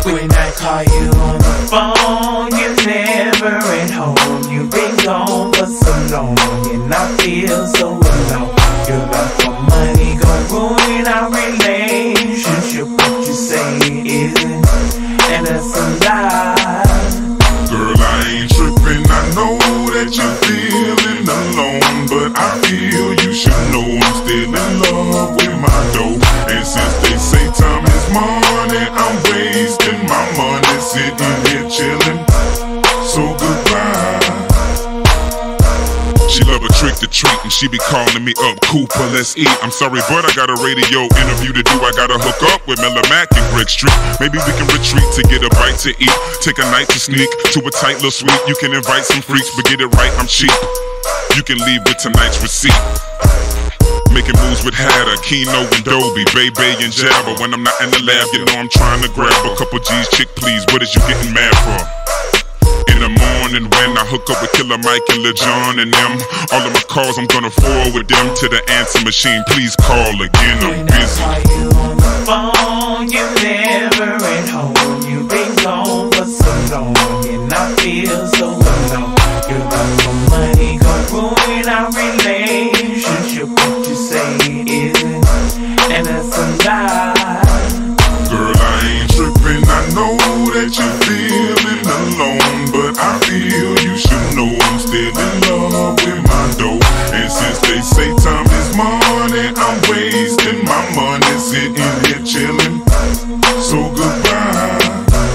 When I call you on the phone, you're never at home. You've been gone for so long, and I feel so alone. Your love for money gon' ruin our relationship. What you say isn't, and that's a lie. Girl, I ain't tripping. I know that you're feeling alone, but I feel you should know I'm still in love with my dough. And since they say time is money, I'm wasting my money sitting here chilling. So goodbye. She love a trick to treat and she be calling me up, Cooper, let's eat. I'm sorry, but I got a radio interview to do. I gotta hook up with Miller Mac and Brick Street. Maybe we can retreat to get a bite to eat. Take a night to sneak to a tight little suite. You can invite some freaks, but get it right, I'm cheap. You can leave with tonight's receipt. Making moves with Hatter, Keno and Dobie, Bebe and Jabba. When I'm not in the lab, you know I'm trying to grab a couple G's. Chick, please, what is you getting mad for? In the morning when I hook up with Killer Mike and Lil Jon and them, all of my calls I'm gonna forward them to the answer machine. Please call again, I'm busy. When I call you on the phone, you're never at home. You've been gone for so long, and I feel so alone. Your love for money gon' ruin our relationship. What you say isn't, and that's a lie. Girl, I ain't tripping. I know that you're feeling alone, but I feel you should know I'm still in love with my dough. And since they say time is money, I'm wasting my money sitting here chilling. So goodbye.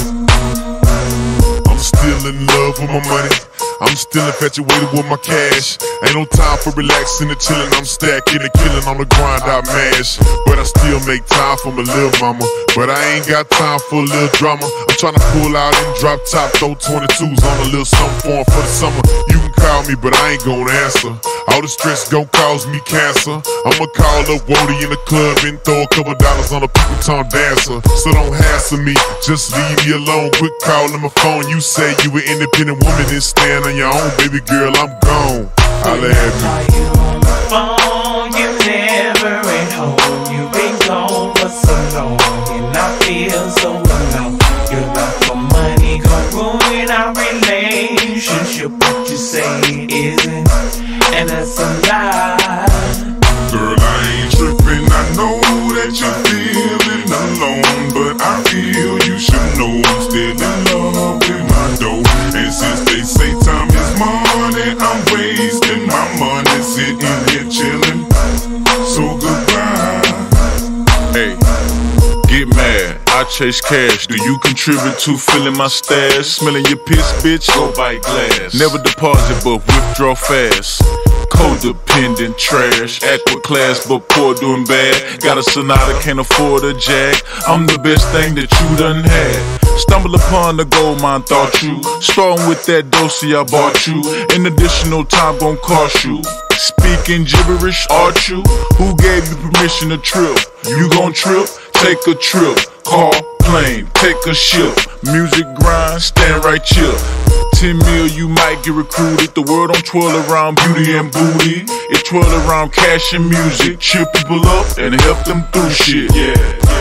I'm still in love with my money. I'm still infatuated with my cash. Ain't no time for relaxing and chilling. I'm stacking and killing on the grind I mash. But I still make time for my little mama. But I ain't got time for a little drama. I'm trying to pull out and drop top, throw 22s on a little something for 'em for the summer. You can call me, but I ain't gon' answer. All the stress gon' cause me cancer. I'ma call up Wody in the club and throw a couple dollars on a people tongue dancer. So don't hassle me, just leave me alone. Quit calling my phone. You say you an independent woman and stand on your own, baby girl, I'm gone. Holla at me. Call you on the phone, you're never at home. You've been gone for so long, and I feel so alone. Your love for money gon' ruin our relationship. What you say isn't, and that's a lie. Girl, I ain't tripping. I know that you're feeling alone, but I feel you should know I'm still in love with my dough. And since they say time is money, I'm wasting my money sitting here chilling. So goodbye. Hey, get mad, I chase cash. Do you contribute to filling my stash? Smelling your piss, bitch, go bite glass. Never deposit, but withdraw fast. Codependent trash, act with class but poor doing bad. Got a Sonata, can't afford a Jag. I'm the best thing that you done had. Stumble upon the gold mine, thought you. Starting with that dosi I bought you. An additional time gon' cost you. Speaking gibberish, aren't you? Who gave you permission to trip? You gon' trip? Take a trip. Call plane, take a ship. Music grind, stand right chill. 10 mil, you might get recruited. The world don't twirl around beauty and booty. It twirl around cash and music. Cheer people up and help them through shit. Yeah,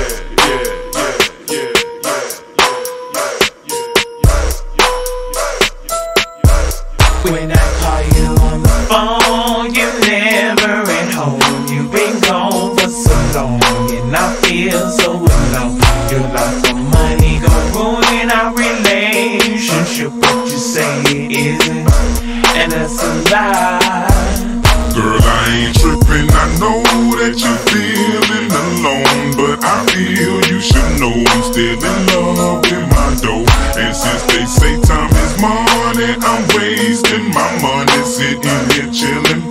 When I call you on the phone, you're never at home. You've been gone for so long, and I feel so alone. Your love for money gon' ruin our relationship. What you say isn't, and that's a lie. Girl, I ain't tripping. I know that you're feeling alone, but I feel you should know I'm still in love with my dough. And since they say time is money, I'm wasting my money sitting here chilling.